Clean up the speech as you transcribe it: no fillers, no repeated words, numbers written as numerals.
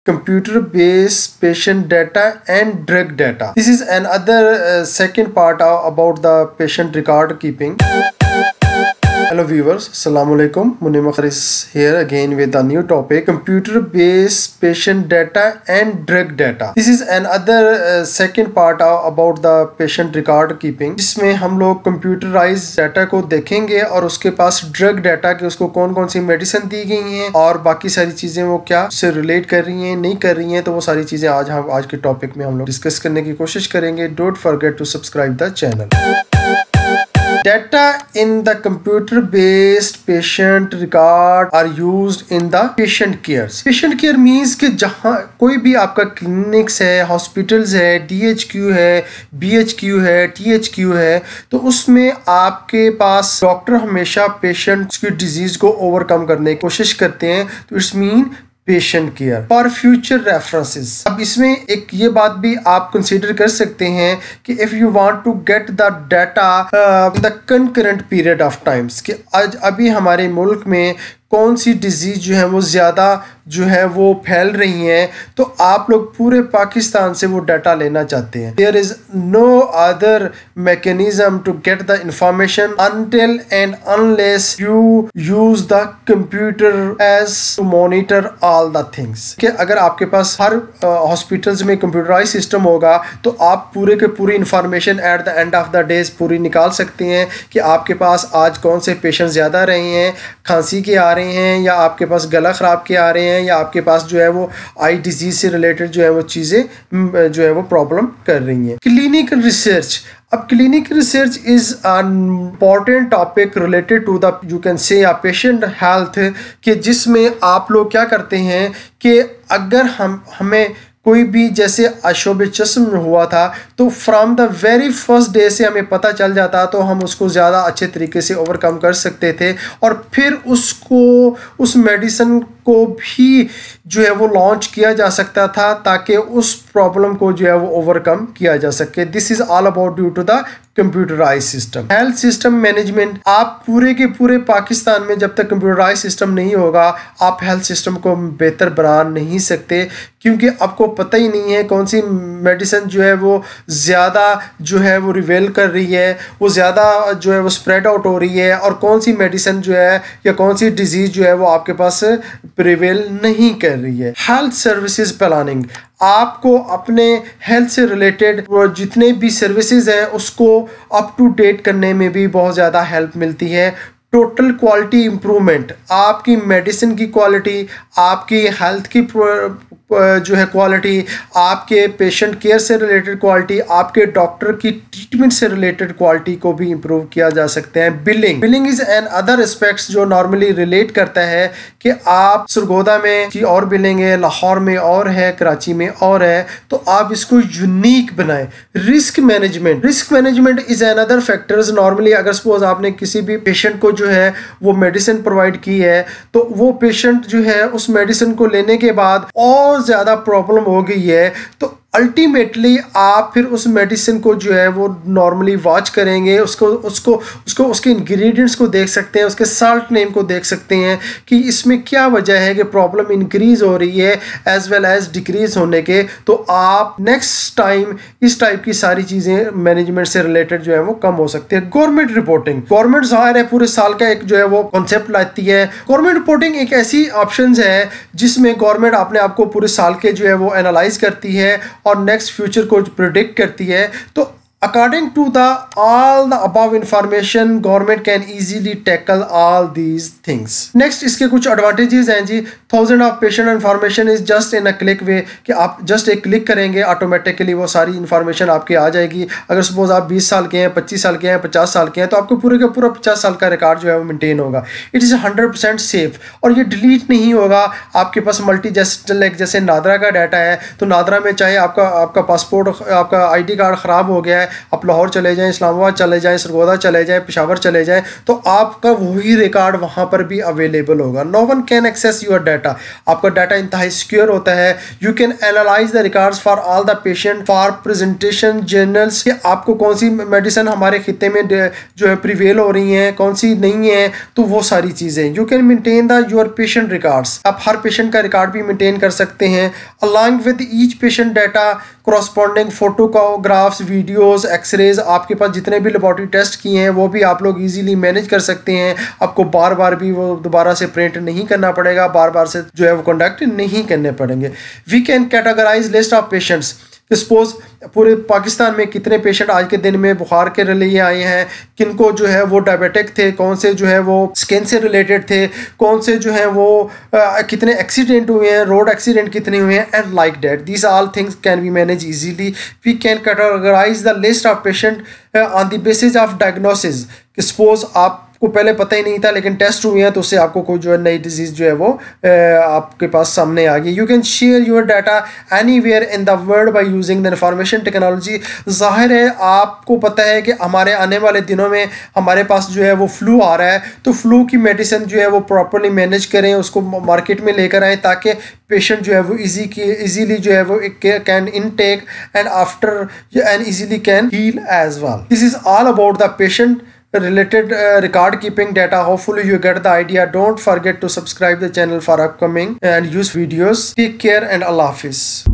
computer based patient data and drug data. This is another second part about the patient record keeping. Hello viewers, Assalamu alaikum. Munim Akhtar is here again with a new topic, computer based patient data and drug data. This is another second part about the patient record keeping, जिसमें हम लोग computerized data को देखेंगे और उसके पास drug data के उसको कौन कौन सी मेडिसिन दी गई हैं और बाकी सारी चीजें वो क्या उससे रिलेट कर रही हैं नहीं कर रही हैं, तो वो सारी चीजें आज के टॉपिक में हम लोग डिस्कस करने की कोशिश करेंगे. Don't forget to subscribe the channel. Data in the computer-based patient record are used in the patient cares. Patient care means कि जहाँ कोई भी आपका क्लिनिक्स है, हॉस्पिटल्स है, DHQ है, BHQ है, THQ है, तो उसमें आपके पास डॉक्टर हमेशा पेशेंट की डिजीज को ओवरकम करने की कोशिश करते हैं. तो it's mean patient care for future references. अब इसमें एक ये बात भी आप कंसीडर कर सकते हैं कि if you want to get the data in the concurrent period of times, कि आज अभी हमारे मुल्क में कौन सी डिजीज जो है वो ज़्यादा जो है वो फैल रही हैं, तो आप लोग पूरे पाकिस्तान से वो डाटा लेना चाहते हैं. There is no other mechanism to get the information until and unless you use the computer as to monitor all the things. कि अगर आपके पास हर हॉस्पिटल्स में कंप्यूटराइज सिस्टम होगा तो आप पूरे के पूरी information at the end of the days पूरी निकाल सकते हैं कि आपके पास आज कौन से पेशेंट ज़्यादा रहे हैं, खांसी के आ रहे हैं, या आपके पास गला ख़राब के आ रहे हैं, या आपके पास जो है वो आई डिजीज से रिलेटेड जो है वो चीज़ें जो है वो प्रॉब्लम कर रही हैं. Clinical research. अब clinical research is an important topic related to the you can say a patient health, कि जिसमें आप लोग क्या करते हैं कि अगर हमें कोई भी जैसे अशोब चश्म में हुआ था तो from the very first day से हमें पता चल जाता तो हम उसको ज़्यादा अच्छे तरीके से ओवरकम कर सकते थे और फिर उसको उस मेडिसिन को भी जो है वो लॉन्च किया जा सकता था ताकि उस प्रॉब्लम को जो है वो ओवरकम किया जा सके. This is all about due to the computerise system. Health system management. आप पूरे के पूरे पाकिस्तान में जब तक कंप्यूटराइज सिस्टम नहीं होगा आप हेल्थ सिस्टम को बेहतर बना नहीं सकते, क्योंकि आपको पता ही नहीं है कौन सी मेडिसिन जो है वो ज़्यादा जो है वो रिवेल कर रही है, वो ज़्यादा जो है वो स्प्रेड आउट हो रही है, और कौन सी मेडिसिन जो है या कौन सी डिजीज़ जो है वो आपके पास प्रिवेल नहीं कर रही है. Health services planning. आपको अपने हेल्थ से रिलेटेड जितने भी सर्विसेज हैं उसको अप टू डेट करने में भी बहुत ज़्यादा हेल्प मिलती है. Total quality improvement. आपकी मेडिसिन की क्वालिटी, आपकी हेल्थ की जो है क्वालिटी, आपके पेशेंट केयर से रिलेटेड क्वालिटी, आपके डॉक्टर की ट्रीटमेंट से रिलेटेड क्वालिटी को भी इम्प्रूव किया जा सकता है. Billing is another aspects जो नॉर्मली रिलेट करता है कि आप सरगोदा में की और बिलिंग है, लाहौर में और है, कराची में और है, तो आप इसको यूनिक बनाएं. Risk management is another factors. Normally अगर सपोज आपने किसी भी पेशेंट को जो है वो मेडिसिन प्रोवाइड की है तो वो पेशेंट जो है उस मेडिसिन को लेने के बाद और ज़्यादा प्रॉब्लम हो गई है, तो अल्टीमेटली आप फिर उस मेडिसिन को जो है वो नॉर्मली वॉच करेंगे, उसको उसके इंग्रेडिएंट्स को देख सकते हैं, उसके साल्ट नेम को देख सकते हैं कि इसमें क्या वजह है कि प्रॉब्लम इंक्रीज हो रही है एज वेल एज डिक्रीज होने के. तो आप नेक्स्ट टाइम इस टाइप की सारी चीज़ें मैनेजमेंट से रिलेटेड जो है वो कम हो सकती है. Government reporting. गवर्नमेंट ज़ाहिर है पूरे साल का एक जो है वो कॉन्सेप्ट लाती है. गवर्नमेंट रिपोर्टिंग एक ऐसी ऑप्शन है जिसमें गवर्नमेंट अपने आप को पूरे साल के जो है वो एनालाइज करती है और नेक्स्ट फ्यूचर को प्रिडिक्ट करती है. तो According to all the above information, government can easily tackle all these things. Next, इसके कुछ advantages हैं जी. 1000 of patient information is just in a click way, कि आप just एक क्लिक करेंगे ऑटोमेटिकली वो सारी इंफॉर्मेशन आपके आ जाएगी. अगर सपोज आप 20 साल के हैं, 25 साल के हैं, 50 साल के हैं, तो आपको पूरे का पूरा 50 साल का रिकॉर्ड जो है वो मेंटेन होगा. इट इज़ 100% सेफ और ये डिलीट नहीं होगा. आपके पास मल्टी जैसे नादरा का डाटा है, तो नादरा में चाहे आपका पासपोर्ट, आपका ID कार्ड ख़राब हो गया है आप लाहौर चले जाएं, इस्लामाबाद चले जाएं, सरगोदा चले जाएं, पेशावर चले जाएं, तो आपका वही रिकॉर्ड वहाँ पर भी अवेलेबल होगा। No one can access your data. आपका डाटा इंतहाई सिक्योर होता है। You can analyse the records for all the patient for presentation journals, कि आपको कौन सी मेडिसिन हमारे खिते में जो है प्रिवेल हो रही हैं, कौन सी नहीं है, तो वो सारी चीज़ें। You can maintain the your patient records, आप हर पेशेंट का रिकॉर्ड भी मेंटेन कर सकते हैं। Along with each patient data corresponding photographs, videos, x-rays, आपके पास जितने भी लेबॉरेटरी टेस्ट किए हैं वो भी आप लोग इजीली मैनेज कर सकते हैं। आपको बार बार भी वो दोबारा से प्रिंट नहीं करना पड़ेगा, बार बार से जो है वो कंडक्ट नहीं करने पड़ेंगे। We can categorise list of patients, suppose पूरे पाकिस्तान में कितने पेशेंट आज के दिन में बुखार के लिए आए हैं, किनको जो है वो डायबिटिक थे, कौन से जो है वो स्किन से रिलेटेड थे, कौन से जो है वो कितने एक्सीडेंट हुए हैं, रोड एक्सीडेंट कितने हुए हैं, and like that. These all things can be manage easily. We can categorise the list of patient on the basis of diagnosis, कि सपोज आपको पहले पता ही नहीं था लेकिन टेस्ट हुए हैं तो उससे आपको कोई जो है नई डिजीज़ जो है वो आपके पास सामने आ गई। You can share your data anywhere in the world by using the information technology. जाहिर है आपको पता है कि हमारे आने वाले दिनों में हमारे पास जो है वो फ्लू आ रहा है, तो फ्लू की मेडिसिन जो है वो प्रॉपरली मैनेज करें, उसको मार्केट में लेकर आएँ ताकि पेशेंट जो है वो इजीली जो है वो can intake and after and easily can heal as well. This is all about the patient related record keeping data. Hopefully you get the idea. Don't forget to subscribe the channel for upcoming and use videos. Take care and Allah Hafiz.